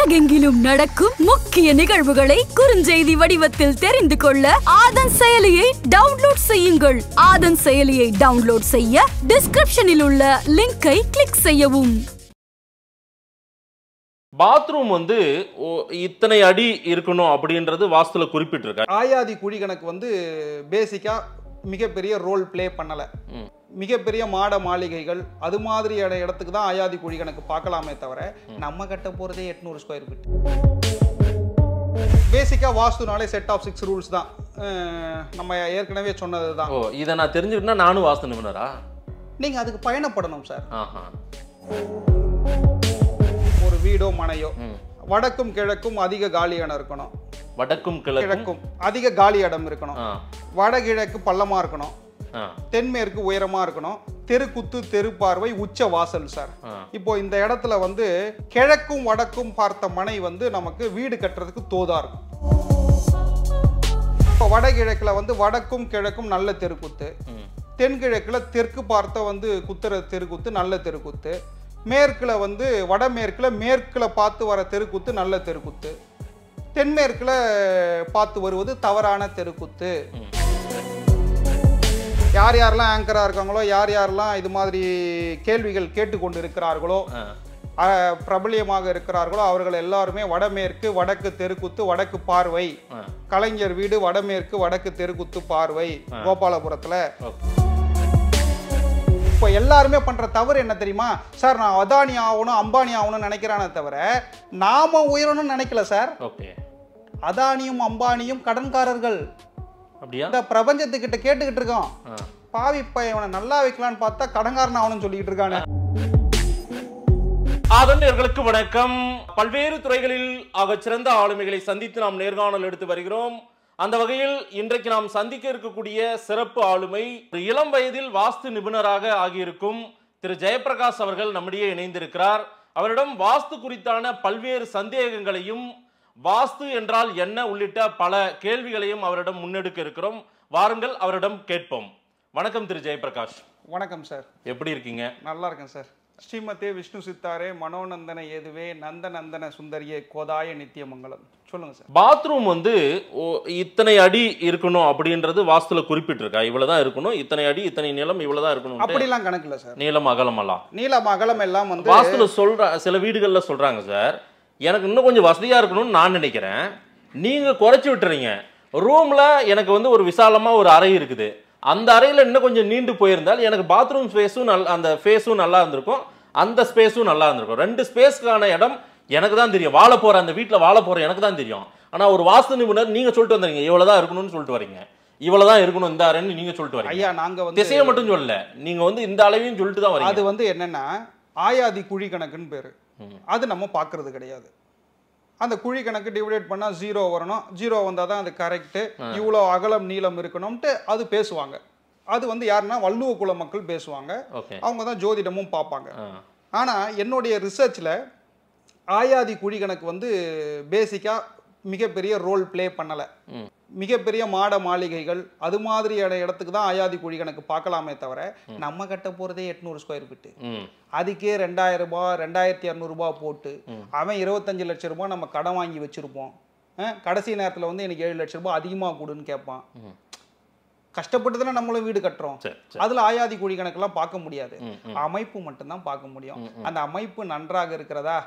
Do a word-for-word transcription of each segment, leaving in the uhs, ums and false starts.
உலகெங்கிலும் நடக்கும் முக்கிய நிகழ்வுகளை குறுஞ்செய்தி வடிவத்தில் தெரிந்து கொள்ள ஆதன் செயலியை டவுன்லோட் செய்யுங்கள். ஆதன் செயலியை டவுன்லோட் செய்ய டிஸ்கிரிப்ஷனில் உள்ள லிங்கை கிளிக் செய்யவும். பாத்ரூம் வந்து இத்தனை அடி இருக்கணும் அப்படின்றது வாஸ்துல குறிப்பிட்டிருக்காங்க. ஆயாதி குழி கணக்கு வந்து பேசிக்கா மிகப்பெரிய ரோல் பிளே பண்ணல. மிகப்பெரிய மாட மாளிகைகள் அது மாதிரியான இடத்துக்கு தான் ஆயாதி குழி கணக்கு பார்க்கலாமே தவிர நம்ம கட்ட போறதே எட்நூறு ஸ்கொயர் ஃபீட். பேசிக்கா வாஸ்துனாலே செட் ஆஃப் சிக்ஸ் ரூல்ஸ் தான். நம்ம ஏற்கனவே சொன்னது தான். ஓ, இதை நான் தெரிஞ்சுக்கிட்டா நானும் வாஸ்து நிபுணரா? நீங்க அதுக்கு பயணப்படணும் சார். ஆஹா. ஒரு வீடோ மனையோ வடக்கும் கிழக்கும் அதிக காலி இடம் இருக்கணும். வடக்கும் கிழக்கும் அதிக காலி இடம் இருக்கணும். வடகிழக்கு பள்ளமா இருக்கணும். தென்மேற்கு உயரமா இருக்கணும். தெருக்குத்து தெரு பார்வை உச்ச வாசல் சார். இப்போ இந்த இடத்துல வந்து கிழக்கும் வடக்கும் பார்த்த மனை வந்து நமக்கு வீடு கட்டுறதுக்கு தோதா இருக்கும். இப்போ வடகிழக்குல வந்து வடக்கும் கிழக்கும் நல்ல தெருக்குத்து, தென்கிழக்குல தெற்கு பார்த்த வந்து குத்துற தெருக்குத்து நல்ல தெருக்குத்து, மேற்குல வந்து வடமேற்குல மேற்குல பார்த்து வர தெருக்குத்து நல்ல தெருக்குத்து, தென்மேற்குல பார்த்து வருவது தவறான தெருக்குத்து. யார் யாரெல்லாம் ஆங்கரா இருக்காங்களோ, யார் யாரெல்லாம் இது மாதிரி கேள்விகள் கேட்டுக்கொண்டு இருக்கிறார்களோ, பிரபலியமாக இருக்கிறார்களோ அவர்கள் எல்லாருமே வடமேற்கு வடக்கு தெருக்குத்து வடக்கு பார்வை, கலைஞர் வீடு வடமேற்கு வடக்கு தெருக்குத்து பார்வை கோபாலபுரத்துல. இப்போ எல்லாருமே பண்ற தவறு என்ன தெரியுமா சார்? நான் அதானி ஆகணும் அம்பானி ஆகணும்னு நினைக்கிறானே தவிர நாம உயரணும்னு நினைக்கல சார். அதானியும் அம்பானியும் கடன்காரர்கள். இந்த பிரபஞ்சத்துக்கிட்ட கேட்டுக்கிட்டு இருக்கோம். பாவி பையனை நல்லா வைக்கலான்னு பார்த்தா கடன்காரன் ஆகணும்னு சொல்லிக்கிட்டு இருக்கானே. ஆதன்யர்களுக்கு வணக்கம். பல்வேறு துறைகளில் ஆக சிறந்த ஆளுமைகளை சந்தித்து நாம் நேர்காணல் எடுத்து வருகிறோம். அந்த வகையில் இன்றைக்கு நாம் சந்திக்க இருக்கக்கூடிய சிறப்பு ஆளுமை இளம் வயதில் வாஸ்து நிபுணராக ஆகியிருக்கும் திரு ஜெயபிரகாஷ் அவர்கள் நம்மிடையே இணைந்திருக்கிறார். அவரிடம் வாஸ்து குறித்தான பல்வேறு சந்தேகங்களையும் வாஸ்து என்றால் என்ன உள்ளிட்ட பல கேள்விகளையும் அவரிடம் முன்னெடுக்க இருக்கிறோம். வாருங்கள் அவரிடம் கேட்போம். வணக்கம் திரு ஜெயபிரகாஷ். வணக்கம் சார். எப்படி இருக்கீங்க? நல்லா இருக்கேன் சார். ஸ்ரீமதே விஷ்ணு சித்தாரே மனோநந்தன ஏதுவே நந்த நந்தன சுந்தரியே கோதாய நித்தியமங்கலம். சொல்லுங்க சார். பாத்ரூம் வந்து இத்தனை அடி இருக்கணும் அப்படின்றது வாஸ்துல குறிப்பிட்டிருக்கா? இவ்வளவுதான் இருக்கணும், இத்தனை அடி இத்தனை நீளம் இவ்வளவுதான் இருக்கணும் அப்படிலாம் கணக்கு இல்ல சார். நீளம் அகலம் எல்லாம் நீளம் அகலம் எல்லாம் வந்து வாஸ்துல சொல்ற சில வீடுகள்ல சொல்றாங்க சார். எனக்கு இன்னும் கொஞ்சம் வசதியா இருக்கணும்னு நான் நினைக்கிறேன். நீங்க குறைச்சி விட்டுறீங்க. ரூம்ல எனக்கு வந்து ஒரு விசாலமா ஒரு அறை இருக்குது. அந்த அறையில இன்னும் கொஞ்சம் நீண்டு போயிருந்தால் எனக்கு பாத்ரூம் ஸ்பேஸும் நல்ல அந்த ஸ்பேஸும் நல்லா இருந்திருக்கும், அந்த ஸ்பேஸும் நல்லா இருந்திருக்கும். ரெண்டு ஸ்பேஸ்க்கான இடம் எனக்கு தான் தெரியும். வாழ போற அந்த வீட்டில் வாழ போற எனக்கு தான் தெரியும். ஆனா ஒரு வாஸ்து நிபுணர் நீங்க சொல்லிட்டு வந்துறீங்க இவ்வளவுதான் இருக்கணும்னு சொல்லிட்டு வரீங்க. இவ்வளவுதான் இருக்கணும் இந்த அறைன்னு நீங்க சொல்லிட்டு வரீங்க. ஐயா நாங்க வந்து திசையை மட்டும் சொல்லல, நீங்க வந்து இந்த அளவையும் சொல்லிட்டு தான் வரீங்க. அது வந்து என்னன்னா ஆயாதி குழி கணக்குன்னு பேரு. அது நம்ம பார்க்கறது கிடையாது. அந்த குழி கணக்கு டிவைடேட் பண்ணா ஜீரோ வரணும். ஜீரோ வந்தால் தான் அது கரெக்டு. இவ்வளோ அகலம் நீளம் இருக்கணும்ட்டு அது பேசுவாங்க. அது வந்து யாருன்னா வள்ளுவ குல மக்கள் பேசுவாங்க. அவங்க தான் ஜோதிடமும் பார்ப்பாங்க. ஆனால் என்னுடைய ரிசர்ச்சில் ஆயாதி குழி கணக்கு வந்து பேசிக்காக மிகப்பெரிய ரோல் பிளே பண்ணலை. மிகப்பெரிய மாட மாளிகைகள் அது மாதிரியான இடத்துக்கு தான் ஆயாதி குழி கணக்கு பார்க்கலாமே தவிர நம்ம கட்ட போறதே எட்நூறு ஸ்கொயர் ஃபீட்டு. அதுக்கே ரெண்டாயிரம் ரூபாய் ரெண்டாயிரத்தி இரநூறுபா போட்டு அவன் இருபத்தஞ்சு லட்சம் ரூபாய் நம்ம கடன் வாங்கி வச்சிருப்போம். கடைசி நேரத்தில் வந்து எனக்கு ஏழு லட்சம் ரூபாய் அதிகமாக கொடுன்னு கேட்பான். கஷ்டப்பட்டு தானே நம்மளும் வீடு கட்டுறோம். அதுல ஆயாதி குழி கணக்கெல்லாம் பார்க்க முடியாது. அமைப்பு மட்டும்தான் பார்க்க முடியும். அந்த அமைப்பு நன்றாக இருக்கிறதா,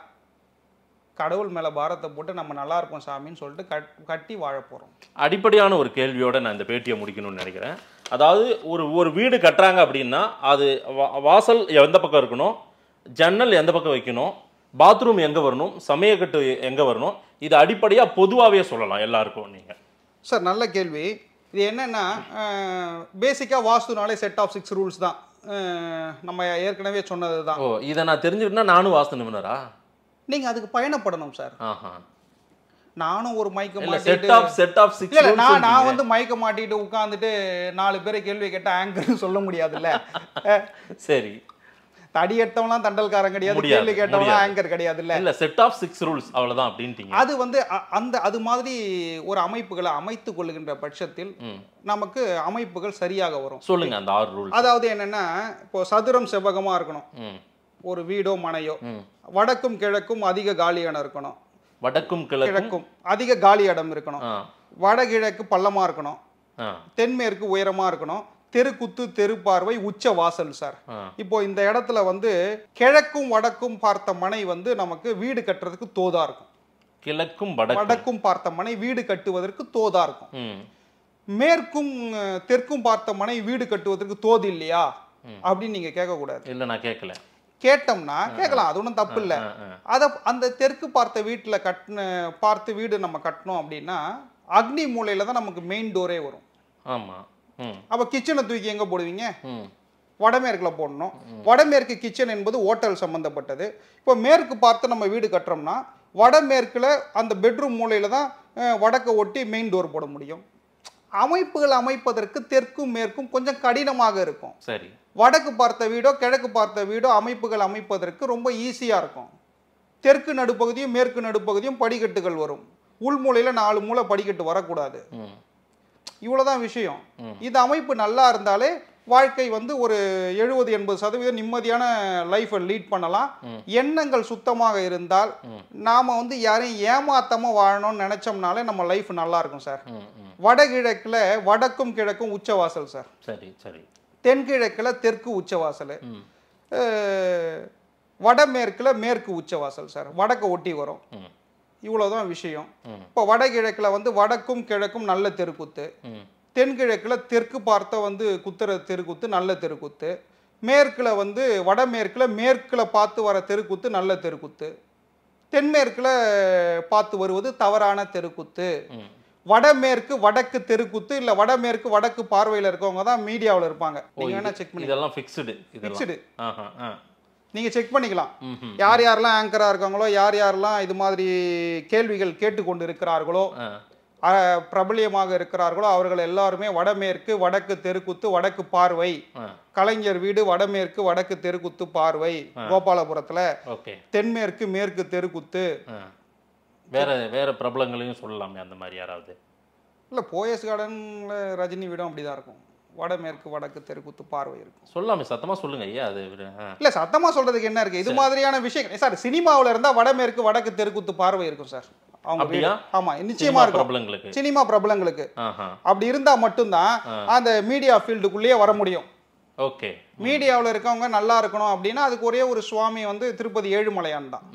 கடவுள் மேல பாரத்தை போட்டு நம்ம நல்லா இருப்போம் சாமின்னு சொல்லிட்டு கட்டி வாழ போறோம். அடிப்படையான ஒரு கேள்வியோட நான் இந்த பேட்டியை முடிக்கணும்னு நினைக்கிறேன். அதாவது ஒரு ஒரு வீடு கட்டுறாங்க அப்படின்னா அது வாசல் எந்த பக்கம் இருக்கணும், ஜன்னல் எந்த பக்கம் வைக்கணும், பாத்ரூம் எங்க வரணும், சமையக்கட்டு எங்க வரணும், இது அடிப்படையா பொதுவாகவே சொல்லலாம் எல்லாருக்கும். நீங்க சார் நல்ல கேள்வி. இது என்னன்னா பேசிக்கா வாஸ்துனாலே செட் ஆஃப் சிக்ஸ் ரூல்ஸ் தான். நம்ம ஏற்கனவே சொன்னது தான். ஓ, இதை நான் தெரிஞ்சுக்கிட்டா நானும் வாஸ்து நிபுணரா? நீங்க அதுக்கு பயணப்படணும் சார். நானும் ஒரு மைக்க மாட்டிட்டு நான் நான் வந்து மைக்க மாட்டிட்டு உட்கார்ந்துட்டு நாலு பேரை கேள்வி கேட்டா ஆங்கர்னு சொல்ல முடியாதுல்ல. சரி, தடி எடுத்தவங்களாம் தண்டல்காரன் கிடையாது, கேள்வி கேட்டவங்களாம் ஆங்கர் கிடையாது. இல்ல செட் ஆஃப் சிக்ஸ் ரூல்ஸ் அவ்வளவுதான் அப்படின்ட்டீங்க. அது வந்து அந்த அது மாதிரி ஒரு அமைப்புகளை அமைத்துக் கொள்ளுகின்ற பட்சத்தில் நமக்கு அமைப்புகள் சரியாக வரும். சொல்லுங்க அந்த ஆறு ரூல். அதாவது என்னன்னா, இப்போ சதுரம் செவ்வகமா இருக்கணும் ஒரு வீடோ மனையோ. வடக்கும் கிழக்கும் அதிக காலி இடம் இருக்கணும். வடக்கும் கிழக்கும் கிழக்கும் அதிக காலி இடம் இருக்கணும். வடகிழக்கு பள்ளமா இருக்கணும். தென்மேற்கு உயரமா இருக்கணும். தெருக்குத்து தெருப்பார்வை உச்ச வாசல் சார். இப்போ இந்த இடத்துல வந்து கிழக்கும் வடக்கும் பார்த்த மனை வந்து நமக்கு வீடு கட்டுறதுக்கு தோதா இருக்கும். கிழக்கும் வடக்கும் பார்த்த மனை வீடு கட்டுவதற்கு தோதா இருக்கும். மேற்கும் தெற்கும் பார்த்த மனை வீடு கட்டுவதற்கு தோது இல்லையா அப்படின்னு நீங்க கேட்க கூடாது. இல்ல நான் கேட்கல. கேட்டோம்னா கேட்கலாம், அது ஒன்றும் தப்பு இல்லை. அதை அந்த தெற்கு பார்த்த வீட்டுல கட்டின பார்த்து வீடு நம்ம கட்டணும் அப்படின்னா அக்னி மூலையில தான் நமக்கு மெயின் டோரே வரும். ஆமா. அப்ப கிச்சனை தூக்கி எங்க போடுவீங்க? வடமேற்குல போடணும். வடமேற்கு கிச்சன் என்பது ஹோட்டல் சம்பந்தப்பட்டது. இப்போ மேற்கு பார்த்து நம்ம வீடு கட்டுறோம்னா வடமேற்குல அந்த பெட்ரூம் மூலையில தான் வடக்க ஒட்டி மெயின் டோர் போட முடியும். அமைப்புகள் அமைப்பதற்கு தெற்கும் மேற்கும் கொஞ்சம் கடினமாக இருக்கும். சரி. வடக்கு பார்த்த வீடோ கிழக்கு பார்த்த வீடோ அமைப்புகள் அமைப்பதற்கு ரொம்ப ஈஸியா இருக்கும். தெற்கு நடுப்பகுதியும் மேற்கு நடுப்பகுதியும் படிக்கட்டுகள் வரும். உள்மூலையில நாலு மூலை படிக்கட்டு வரக்கூடாது. இவ்வளவுதான் விஷயம். இந்த அமைப்பு நல்லா இருந்தாலே வாழ்க்கை வந்து ஒரு எழுபது எண்பது சதவீதம் நிம்மதியான லைஃப் லீட் பண்ணலாம். எண்ணங்கள் சுத்தமாக இருந்தால் நாம வந்து யாரையும் ஏமாத்தாம வாழணும்னு நினைச்சோம்னாலே நம்ம லைஃப் நல்லா இருக்கும் சார். வடகிழக்குல வடக்கும் கிழக்கும் உச்சவாசல் சார். சரி சரி. தென்கிழக்குல தெற்கு உச்சவாசல். வடமேற்குல மேற்கு உச்சவாசல் சார். வடக்க ஒட்டி வரும். இவ்வளவுதான் விஷயம். இப்போ வடகிழக்குல வந்து வடக்கும் கிழக்கும் நல்ல தெருக்குத்து. தென்கிழக்குல தெற்கு பார்த்த வந்து குத்துற தெருக்குத்து நல்ல தெருக்குத்து. மேற்குல வந்து வடமேற்குல மேற்குல பார்த்து வர தெருக்குத்து நல்ல தெருக்குத்து. தென்மேற்குல பார்த்து வருவது தவறான தெருக்குத்து. வடமேற்கு வடக்கு தெருக்குத்து இல்ல வடமேற்கு வடக்கு பார்வையில இருக்கவங்க தான் மீடியாவில் இருப்பாங்க. நீங்க வேணா செக் பண்ணி இதெல்லாம் ஃபிக்ஸ்டு ஃபிக்ஸ்டு நீங்க செக் பண்ணிக்கலாம். யார் யாரெல்லாம் ஆங்கரா இருக்காங்களோ யார் யாரெல்லாம் இது மாதிரி கேள்விகள் கேட்டுக்கொண்டு இருக்கிறார்களோ பிரபலியமாக இருக்கிறார்களோ அவர்கள் எல்லாருமே வடமேற்கு வடக்கு தெருக்குத்து வடக்கு பார்வை, கலைஞர் வீடு வடமேற்கு வடக்கு தெருக்குத்து பார்வை கோபாலபுரத்துல, தென்மேற்கு மேற்கு தெருக்குத்து. வேற வேற பிரபலங்களையும் சொல்லலாமே அந்த மாதிரி யாராவது? இல்ல போயஸ் கார்டன்ல ரஜினி வீடும் அப்படிதான் இருக்கும். வடமேற்கு வடக்கு தெருக்குத்து பார்வை இருக்கும். சொல்லாமே சத்தமா சொல்லுங்க ஐயா. அது இல்ல சத்தமா சொல்றதுக்கு என்ன இருக்கு? இது மாதிரியான விஷயம் சார் சினிமாவில் இருந்தா வடமேற்கு வடக்கு தெருக்குத்து பார்வை இருக்கும் சார். அவங்க ஆமா நிச்சயமா இருக்கும். சினிமா பிரபலங்களுக்கு அப்படி இருந்தா மட்டும்தான் அந்த மீடியா ஃபீல்டுக்குள்ளேயே வர முடியும். ஓகே. மீடியாவில் இருக்கவங்க நல்லா இருக்கணும் அப்படின்னா அதுக்கு ஒரே ஒரு சுவாமி வந்து திருப்பதி ஏழுமலையான் தான்.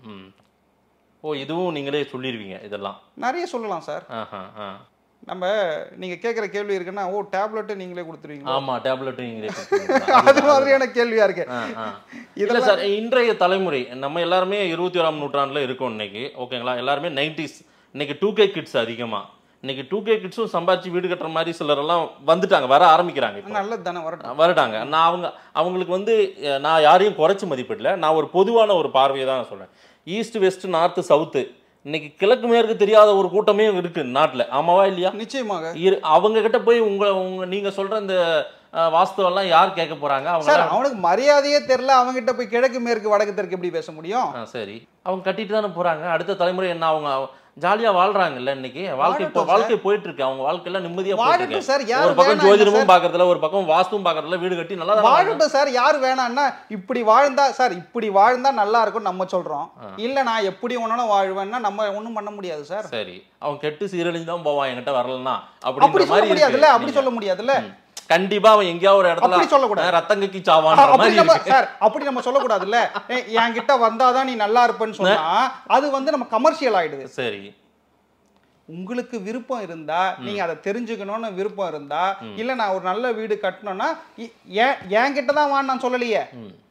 ஓ இதுவும் நீங்களே சொல்லிடுவீங்க? இதெல்லாம் நிறைய சொல்லலாம் சார். நம்ம நீங்க கேக்குற கேள்வி இருக்குன்னா ஓ டேப்லெட் நீங்களே கொடுத்துருவீங்க? ஆமா டேப்லெட் நீங்களே. அது மாதிரியான கேள்வியா இருக்கு. இல்ல சார் இன்றைய தலைமுறை நம்ம எல்லாருமே இருபத்தி ஓராம் நூற்றாண்டுல இருக்கோம் இன்னைக்கு. ஓகேங்களா? எல்லாருமே நைன்டிஸ். இன்னைக்கு டூ கே கிட்ஸ் அதிகமா. இன்னைக்கு டூ கே கிட்ஸும் சம்பாதிச்சு வீடு கட்டுற மாதிரி சிலர் எல்லாம் வந்துட்டாங்க, வர ஆரம்பிக்கிறாங்க. நல்லது தானே வரட்டாங்க. நான் அவங்க அவங்களுக்கு வந்து நான் யாரையும் குறைச்சி மதிப்பிடல. நான் ஒரு பொதுவான ஒரு பார்வையை தான் சொல்றேன். ஈஸ்ட் வெஸ்ட் நார்த்து சவுத்து இன்னைக்கு கிழக்கு மேற்கு தெரியாத ஒரு கூட்டமே இருக்கு நாட்டுல. ஆமாவா இல்லையா? நிச்சயமாக. அவங்க கிட்ட போய் உங்க உங்க நீங்க சொல்ற இந்த வாஸ்துவெல்லாம் யார் கேட்க போறாங்க? அவங்க அவனுக்கு மரியாதையே தெரியல. அவங்க கிட்ட போய் கிழக்கு மேற்கு வடக்கு தெற்கு எப்படி பேச முடியும்? சரி அவங்க கட்டிட்டு தானே போறாங்க. அடுத்த தலைமுறை என்ன அவங்க ஜாலியா வாழ்றாங்கல்ல இன்னைக்கு. வாழ்க்கை வாழ்க்கை போயிட்டு இருக்கு. அவங்க வாழ்க்கையில நிம்மதியா போயிட்டு இருக்கு. ஒரு பக்கம் ஜோதிடமும் பாக்குறதுல ஒரு பக்கம் வாஸ்துவும் பாக்குறதுல வீடு கட்டி நல்லா வாழட்டும் சார். யாரு வேணாம்னா இப்படி வாழ்ந்தா சார் இப்படி வாழ்ந்தா நல்லா இருக்கும் நம்ம சொல்றோம். இல்ல நான் எப்படி ஒன்னாலும் வாழ்வேன்னா நம்ம ஒண்ணும் பண்ண முடியாது சார். சரி அவங்க கெட்டு சீரழிஞ்சு தான் போவான் என்கிட்ட வரலன்னா அப்படி சொல்ல முடியாதுல்ல. அப்படி சொல்ல முடியாதுல்ல. கண்டிப்பா அவன் எங்கேயாவது ஒரு இடத்துல சொல்லக்கூடாது ரத்தங்கக்கி சாவான்ற மாதிரி சார். அப்படி நம்ம சொல்லக்கூடாதுல்ல. என்கிட்ட வந்தாதான் நீ நல்லா இருப்பேன்னு சொன்னா அது வந்து நம்ம கமர்ஷியல் ஆயிடுது. சரி உங்களுக்கு விருப்பம் இருந்தா நீங்க அதை தெரிஞ்சுக்கணும்னு விருப்பம் இருந்தா இல்ல நான் ஒரு நல்ல வீடு கட்டணும்னா என்கிட்ட தான் வான்னு நான் சொல்லலையே.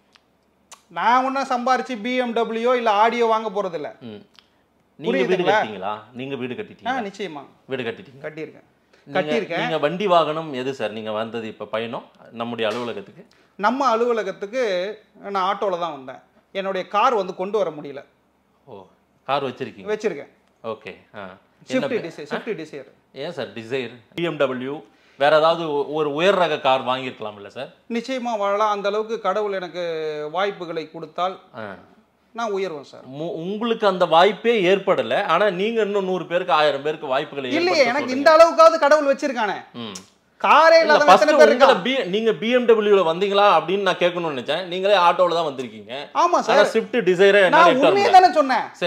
நான் ஒன்னும் சம்பாரிச்சு பிஎம்டபிள்யூ இல்ல ஆடியோ வாங்க போறது இல்ல. நீங்க வீடு கட்டிட்டீங்களா? நீங்க வீடு கட்டிட்டீங்களா? நிச்சயமா வீடு கட்டிட்டீங்க. கட்டியிருக்கேன் கட்டியிருக்கேன். நீங்க வண்டி வாகனம் எது சார் நீங்க வந்தது இப்ப பயணம் நம்முடைய அலுவலகத்துக்கு? நம்ம அலுவலகத்துக்கு நான் ஆட்டோல தான் வந்தேன். என்னுடைய கார் வந்து கொண்டு வர முடியல. ஓ கார் வச்சிருக்கீங்க? வச்சிருக்கேன். Okay. Swift Dzire. Swift Dzire. ஏன் சார் டிசைர்? பிஎம்டபிள்யூ வேற ஏதாவது ஒரு உயர் ரக கார் வாங்கியிருக்கலாம்ல சார்? நிச்சயமா வாழலாம். அந்த அளவுக்கு கடவுள் எனக்கு வாய்ப்புகளை கொடுத்தால் நான் உயர்வேன் சார். உங்களுக்கு அந்த வாய்ப்பே ஏற்படல. ஆனா நீங்க இன்னும் நூறு பேருக்கு ஆயிரம் பேருக்கு வாய்ப்புகளை இல்லையே. எனக்கு இந்த அளவுக்காவது கடவுள் வச்சிருக்கானே. காரே இல்லாத எத்தனை பேர் இருக்காங்க? நீங்க பிஎம்டபிள்யூல வந்தீங்களா அப்படின்னு நான் கேட்கணும்னு நினைச்சேன். நீங்களே ஆட்டோல தான் வந்திருக்கீங்க. ஆமா சார். ஸ்விஃப்ட் டிசைர் நான் உண்மையை தானே சொன்னேன். சரி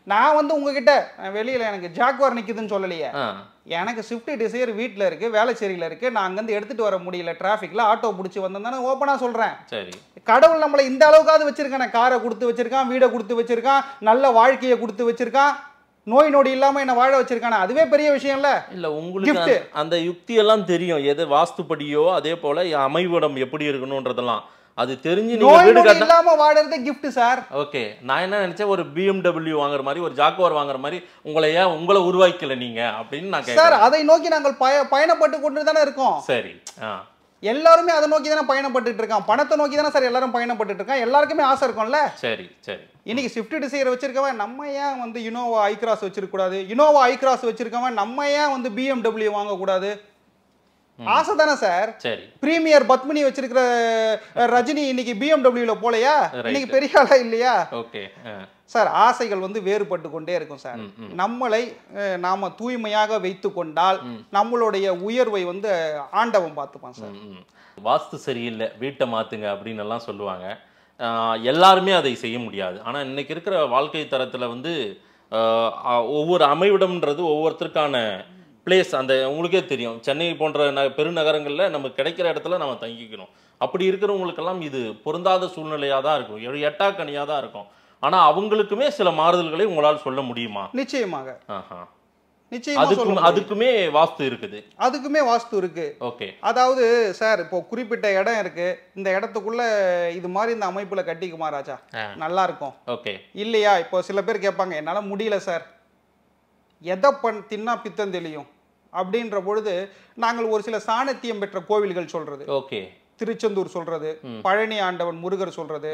நான் வந்து உங்ககிட்ட வெளியில எனக்கு ஜாக்வார் நிக்குதுன்னு சொல்லலையே, எனக்கு ஸ்விஃப்ட் டிசைர் வீட்டில் இருக்கு, வேலைச்சேரியில் இருக்கு, நான் அங்கேருந்து எடுத்துட்டு வர முடியல, டிராஃபிக்ல ஆட்டோ பிடிச்சி வந்தேன் ஓப்பனா சொல்றேன். சரி, கடவுள் நம்மளை இந்த அளவுக்காவது வச்சிருக்கான், காரை கொடுத்து வச்சிருக்கான், வீடை கொடுத்து வச்சிருக்கான், நல்ல வாழ்க்கையை கொடுத்து வச்சிருக்கான், நோய் நொடி இல்லாம என்ன வாழ வச்சிருக்கானே, அதுவே பெரிய விஷயம் இல்ல. இல்ல உங்களுக்கு அந்த யுக்தி எல்லாம் தெரியும், எது வாஸ்துப்படியோ அதே போல அமைவிடம் எப்படி இருக்கணும்ன்றதெல்லாம் அது தெரிஞ்சு நீங்க வீடு கட்ட இல்லாம வாடுறது gift சார். ஓகே, நான் என்ன நினைச்சேன் ஒரு B M W வாங்குற மாதிரி ஒரு ஜாக்வார் வாங்குற மாதிரி உங்களை ஏன் உங்களை உருவாக்கல நீங்க அப்படின்னு நான் கேக்குறேன். சார் அதை நோக்கி நாங்கள் பயணப்பட்டு கொண்டு தானே இருக்கோம். சரி, எல்லாருமே அதை நோக்கி தானே பயணப்பட்டு இருக்கான், பணத்தை நோக்கி தானே சார் எல்லாரும் பயணப்பட்டு இருக்கான், எல்லாருக்குமே ஆசை இருக்கும்ல. சரி சரி, இன்னைக்கு ஸ்விஃப்ட் டிசைர் வச்சிருக்கவன் நம்ம ஏன் வந்து இனோவா ஐ கிராஸ் வச்சிருக்க கூடாது, இனோவா ஐ கிராஸ் வச்சிருக்கவன் நம்ம ஏன் வந்து B M W வாங்க கூடாது, ஆசை தானே சார். சரி, பிரீமியர் பத்மினி வச்சிருக்கிற ரஜினி இன்னைக்கு B M W ல போலையா, இன்னைக்கு பெரிய ஆளா இல்லையா. ஓகே சார், ஆசைகள் வந்து வேறுபட்டு கொண்டே இருக்கும் சார். நம்மளை நாம தூய்மையாக வைத்து கொண்டால் நம்மளுடைய உயர்வை வந்து ஆண்டவன் பார்த்துப்பான் சார். வாஸ்து சரியில்லை வீட்டை மாத்துங்க அப்படின்னு எல்லாம் சொல்லுவாங்க, எல்லாருமே அதை செய்ய முடியாது. ஆனா இன்னைக்கு இருக்கிற வாழ்க்கை தரத்துல வந்து ஒவ்வொரு அமைவிடம்ன்றது ஒவ்வொருத்தருக்கான பிளேஸ், அந்த உங்களுக்கே தெரியும் சென்னை போன்ற ந பெருநகரங்களில் நமக்கு கிடைக்கிற இடத்துல நம்ம தங்கிக்கணும். அப்படி இருக்கிறவங்களுக்கெல்லாம் இது பொருந்தாத சூழ்நிலையாக தான் இருக்கும், எட்டாக்கணியாக தான் இருக்கும். ஆனால் அவங்களுக்குமே சில மாறுதல்களை உங்களால் சொல்ல முடியுமா? நிச்சயமாக. ஆஹா, நிச்சயமா அதுக்குமே வாஸ்து இருக்குது. அதுக்குமே வாஸ்து இருக்கு. ஓகே, அதாவது சார் இப்போ குறிப்பிட்ட இடம் இருக்கு, இந்த இடத்துக்குள்ள இது மாதிரி இந்த அமைப்புல கட்டிக்குமா ராஜா நல்லா இருக்கும். ஓகே, இல்லையா இப்போ சில பேர் கேட்பாங்க என்னால முடியல சார், எதை பண் தின்னா பித்தம் தெளியும் அப்படின்ற பொழுது நாங்கள் ஒரு சில சாணத்தியம் பெற்ற கோவில்கள் சொல்றது. ஓகே, திருச்செந்தூர் சொல்றது, பழனி ஆண்டவன் முருகர் சொல்றது,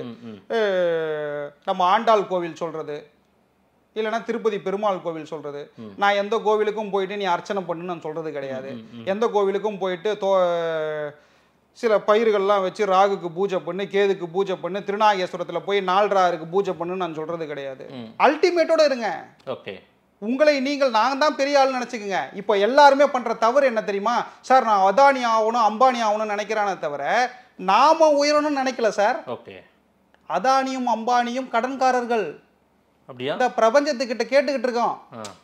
நம்ம ஆண்டாள் கோவில் சொல்றது, இல்லைன்னா திருப்பதி பெருமாள் கோவில் சொல்றது. நான் எந்த கோவிலுக்கும் போயிட்டு நீ அர்ச்சனை பண்ணுன்னு நான் சொல்றது கிடையாது. எந்த கோவிலுக்கும் போயிட்டு தோ சில பயிர்கள்லாம் வச்சு ராகுக்கு பூஜை பண்ணு, கேதுக்கு பூஜை பண்ணு, திருநாகேஸ்வரத்துல போய் நாலராருக்கு பூஜை பண்ணுன்னு நான் சொல்றது கிடையாது. அல்டிமேட்டோட இருங்க. ஓகே, உங்களை நீங்கள் நான் தான் பெரிய ஆள் நினைச்சுக்கோங்க. இப்போ எல்லாருமே பண்ற தவறு என்ன தெரியுமா சார், நான் அதானி ஆகணும் அம்பானி ஆகணும்னு நினைக்கிறானே தவிர நாம உயரணும்னு நினைக்கல சார். ஓகே, அதானியும் அம்பானியும் கடன்காரர்கள், அப்படியா இந்த பிரபஞ்சத்துக்கிட்ட கேட்டுக்கிட்டு இருக்கோம்.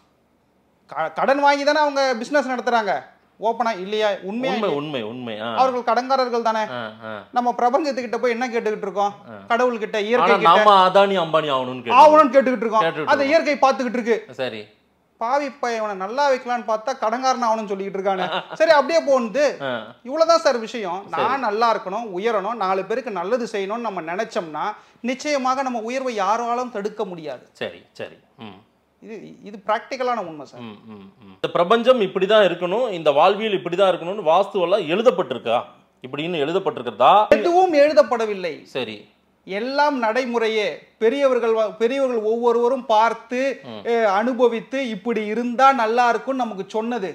கடன் வாங்கி தானே அவங்க பிசினஸ் நடத்துறாங்க ஓப்பனா இல்லையா? உண்மை உண்மை உண்மை அவர்கள் கடன்காரர்கள் தானே. நம்ம பிரபஞ்சத்துக்கிட்ட போய் என்ன கேட்டுக்கிட்டு இருக்கோம், கடவுள் கிட்ட, இயற்கை கிட்ட அதானி அம்பானி ஆகணும்னு ஆகணும்னு கேட்டுக்கிட்டு இருக்கோம். அந்த இயற்கை பார்த்துக்கிட்டு இருக்கு. சரி, பாவி பையனை நல்லா வைக்கலான்னு பார்த்தா கடன்காரன் ஆகணும்னு சொல்லிட்டு இருக்காங்க. சரி, அப்படியே போகுது. இவ்வளவுதான் சார் விஷயம். நான் நல்லா இருக்கணும், உயரணும், நாலு பேருக்கு நல்லது செய்யணும்னு நம்ம நினைச்சோம்னா நிச்சயமாக நம்ம உயர்வை யாராலும் தடுக்க முடியாது. சரி சரி, இது இது பிராக்டிகலான உண்மை சார். இந்த பிரபஞ்சம் இப்படிதான் இருக்கணும், இந்த வாழ்வியல் இப்படிதான் இருக்கணும்னு வாஸ்துவெல்லாம் எழுதப்பட்டிருக்கா இப்படின்னு எழுதப்பட்டிருக்கிறதா? எதுவும் எழுதப்படவில்லை. சரி, எல்லாம் நடைமுறையே. பெரியவர்கள் பெரியவர்கள் ஒவ்வொருவரும் பார்த்து அனுபவித்து இப்படி இருந்தா நல்லா இருக்கும் நமக்கு சொன்னது.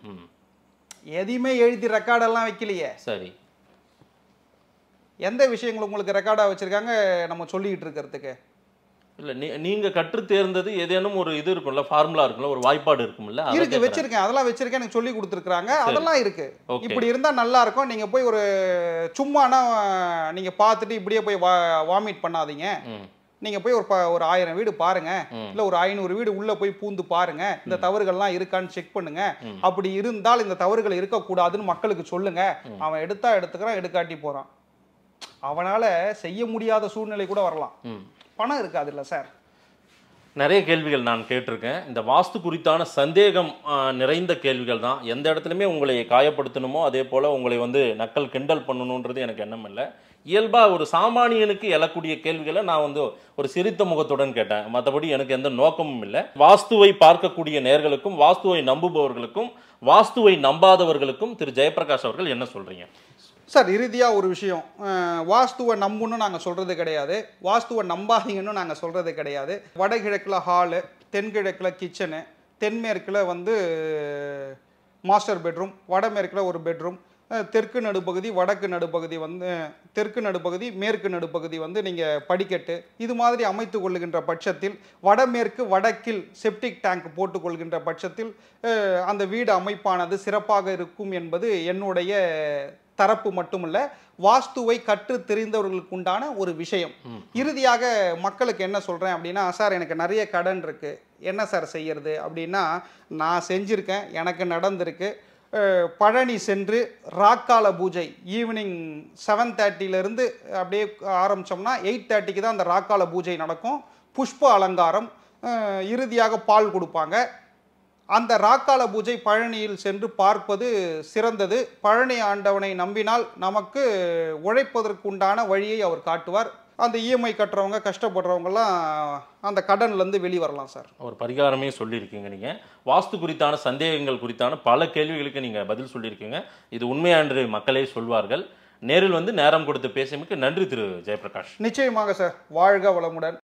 எதையுமே எழுதி ரெக்கார்டெல்லாம் வைக்கலையே. சரி, எந்த விஷயங்கள் உங்களுக்கு ரெக்கார்டா வச்சிருக்காங்க நம்ம சொல்லிட்டு இருக்கிறதுக்கு? இல்ல நீங்க கற்று தேர்ந்தது ஏதேனும் ஒரு இது இருக்கும்ல, ஃபார்முலா இருக்கும்ல, ஒரு வாய்ப்பாடு இருக்கும்ல? இருக்கு, வச்சிருக்கேன், அதெல்லாம் வச்சிருக்கேன், எனக்கு சொல்லி கொடுத்துருக்காங்க, அதெல்லாம் இருக்கு. இப்படி இருந்தா நல்லா இருக்கும். நீங்க போய் ஒரு சும்மானா நீங்க பார்த்துட்டு இப்படியே போய் வாமிட் பண்ணாதீங்க. நீங்க போய் ஒரு ஒரு ஆயிரம் வீடு பாருங்க, இல்ல ஒரு ஐநூறு வீடு உள்ள போய் பூந்து பாருங்க, இந்த தவறுகள்லாம் இருக்கான்னு செக் பண்ணுங்க. அப்படி இருந்தால் இந்த தவறுகள் இருக்கக்கூடாதுன்னு மக்களுக்கு சொல்லுங்க. அவன் எடுத்தா எடுத்துக்கிறான், எடுக்காட்டி போறான். அவனால செய்ய முடியாத சூழ்நிலை கூட வரலாம், பணம் இருக்காது இல்ல சார். நிறைய கேள்விகள் நான் கேட்டிருக்கேன். இந்த வாஸ்து குறித்தான சந்தேகம் நிறைந்த கேள்விகள் தான். எந்த இடத்துலையுமே உங்களை காயப்படுத்தணுமோ அதே போல் உங்களை வந்து நக்கல் கிண்டல் பண்ணணுன்றது எனக்கு எண்ணம் இல்லை. இயல்பாக ஒரு சாமானியனுக்கு எழக்கூடிய கேள்விகளை நான் வந்து ஒரு சிரித்த முகத்துடன் கேட்டேன். மற்றபடி எனக்கு எந்த நோக்கமும் இல்லை. வாஸ்துவை பார்க்கக்கூடிய நேயர்களுக்கும் வாஸ்துவை நம்புபவர்களுக்கும் வாஸ்துவை நம்பாதவர்களுக்கும் திரு ஜெயபிரகாஷ் அவர்கள் என்ன சொல்கிறீங்க சார்? இறுதியாக ஒரு விஷயம், வாஸ்துவை நம்புன்னு நாங்கள் சொல்கிறது கிடையாது, வாஸ்துவை நம்பாதீங்கன்னு நாங்கள் சொல்கிறது கிடையாது. வடகிழக்கில் ஹாலு, தென்கிழக்கில் கிச்சனு, தென்மேற்கில் வந்து மாஸ்டர் பெட்ரூம், வடமேற்கில் ஒரு பெட்ரூம், தெற்கு நடுப்பகுதி, வடக்கு நடுப்பகுதி வந்து தெற்கு நடுப்பகுதி, மேற்கு நடுப்பகுதி வந்து நீங்கள் படிக்கட்டு, இது மாதிரி அமைத்து கொள்ளுகின்ற பட்சத்தில், வடமேற்கு வடக்கில் செப்டிக் டேங்க் போட்டுக்கொள்கின்ற பட்சத்தில் அந்த வீடு அமைப்பானது சிறப்பாக இருக்கும் என்பது என்னுடைய தரப்பு மட்டுமல்ல, வாஸ்துவை கற்று தெரிந்தவர்களுக்கு உண்டான ஒரு விஷயம். இறுதியாக மக்களுக்கு என்ன சொல்கிறேன் அப்படின்னா, சார் எனக்கு நிறைய கடன் இருக்குது, என்ன சார் செய்யறது அப்படின்னா, நான் செஞ்சுருக்கேன், எனக்கு நடந்திருக்கு. பழனி சென்று ராக்கால பூஜை ஈவினிங் செவன் தேர்ட்டிலேருந்து அப்படியே ஆரம்பித்தோம்னா எயிட் தேர்ட்டிக்கு தான் அந்த ராக்கால பூஜை நடக்கும். புஷ்ப அலங்காரம், இறுதியாக பால் கொடுப்பாங்க. அந்த ராக்கால பூஜை பழனியில் சென்று பார்ப்பது சிறந்தது. பழனி ஆண்டவனை நம்பினால் நமக்கு உழைப்பதற்கு உண்டான வழியை அவர் காட்டுவார். அந்த இஎம்ஐ கட்டுறவங்க, கஷ்டப்படுறவங்கலாம் அந்த கடன்லேருந்து வெளிவரலாம் சார். ஒரு பரிகாரமே சொல்லியிருக்கீங்க. நீங்கள் வாஸ்து குறித்தான சந்தேகங்கள் குறித்தான பல கேள்விகளுக்கு நீங்கள் பதில் சொல்லியிருக்கீங்க. இது உண்மையான்று மக்களே சொல்வார்கள். நேரில் வந்து நேரம் கொடுத்து பேசியமைக்கு நன்றி திரு ஜெயபிரகாஷ். நிச்சயமாக சார். வாழ்க வளமுடன்.